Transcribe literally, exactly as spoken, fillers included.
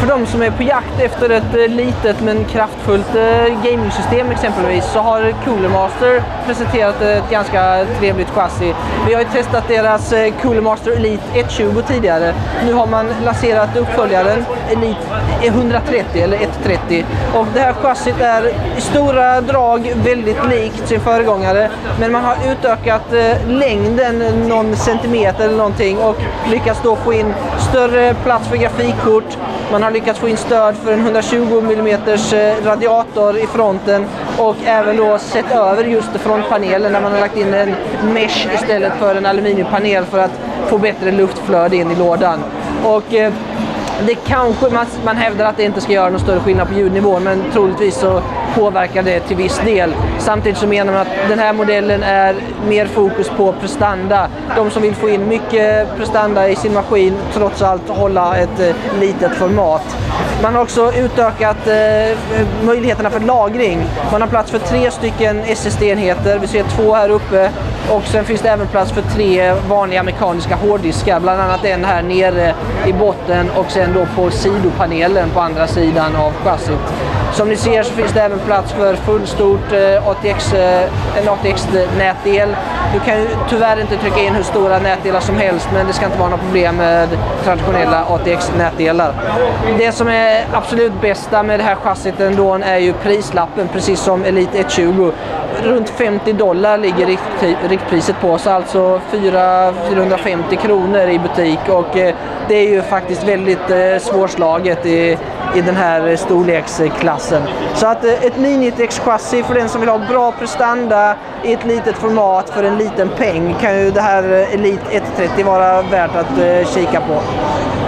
de som är på jakt efter ett eh, litet men kraftfullt eh, gamingsystem exempelvis, så har Cooler Master presenterat ett ganska trevligt chassi. Vi har ju testat deras eh, Cooler Master Elite etthundratjugo tidigare. Nu har man lanserat uppföljaren Elite etthundratrettio eller etthundratrettio, och det här chassit är i stora drag väldigt likt sin föregångare, men man har utökat eh, längden någon centimeter eller någonting och lyckats då få in större plats för grafikkort. Man har lyckats få in stöd för en etthundratjugo millimeter radiator i fronten och även då sett över just frontpanelen där man har lagt in en mesh istället för en aluminiumpanel för att få bättre luftflöde in i lådan. Och eh, det kanske man, man hävdar att det inte ska göra någon större skillnad på ljudnivån, men troligtvis så påverkar det till viss del. Samtidigt så menar man att den här modellen är mer fokus på prestanda. De som vill få in mycket prestanda i sin maskin, trots allt hålla ett eh, litet format. Man har också utökat eh, möjligheterna för lagring. Man har plats för tre stycken S S D-enheter. Vi ser två här uppe. Och sen finns det även plats för tre vanliga mekaniska hårddiskar. Bland annat en här nere i botten och sen då på sidopanelen på andra sidan av chassit. Som ni ser så finns det även plats för fullstort eh, A T X, eh, en A T X-nätdel. Du kan ju tyvärr inte trycka in hur stora nätdelar som helst, men det ska inte vara något problem med traditionella A T X-nätdelar. Det som är absolut bästa med det här chassit ändå är ju prislappen, precis som Elite etthundratjugo. Runt femtio dollar ligger rikt, riktpriset på, så alltså fyrahundrafemtio kronor i butik, och eh, det är ju faktiskt väldigt eh, svårslaget i, i den här storleksklassen. Så att eh, ett Minitex-chassi för den som vill ha bra prestanda i ett litet format för en liten peng kan ju det här Elite etthundratrettio vara värt att eh, kika på.